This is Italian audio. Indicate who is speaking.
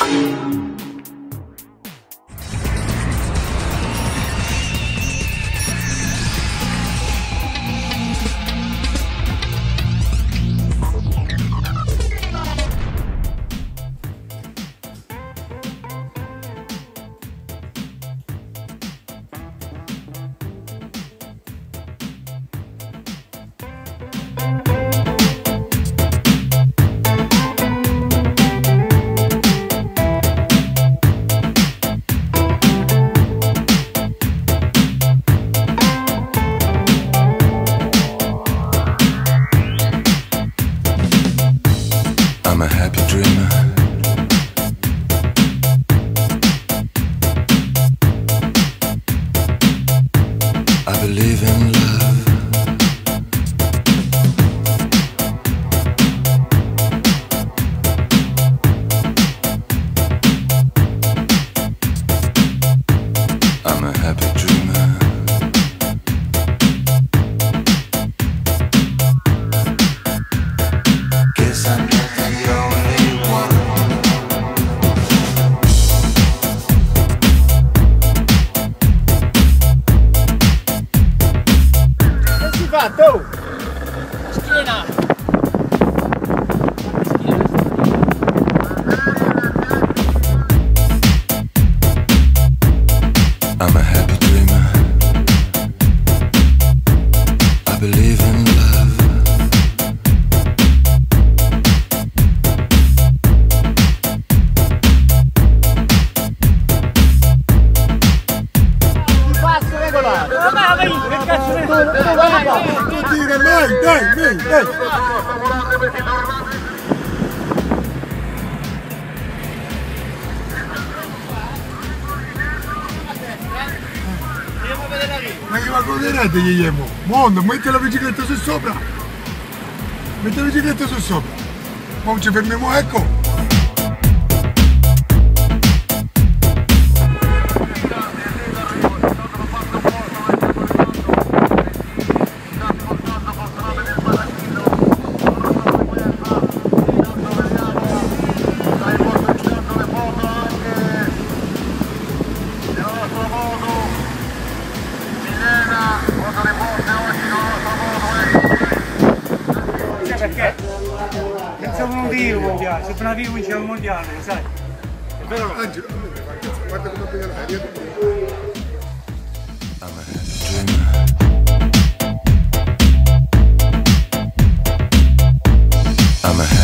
Speaker 1: I'm a happy dreamer. I believe in love. I'm a happy dreamer. Guess I'm not the only one.
Speaker 2: Che si fa, tu? Schiena!
Speaker 1: I'm a happy dreamer. I believe in love.
Speaker 2: Passo regolare! Ma vai, che cazzo ne
Speaker 3: Tu dire, dai! Ma che va con le rete gli diamo? Mondo, metti la bicicletta su sopra! Metti la bicicletta su sopra! Poi ci fermiamo, ecco!
Speaker 2: Perché? Pensavo non vivo mondiale, se non vivo vince il mondiale, lo sai? È vero o no?
Speaker 3: Angelo, guarda come appena l'aria.
Speaker 1: I'm a happy dreamer. I'm a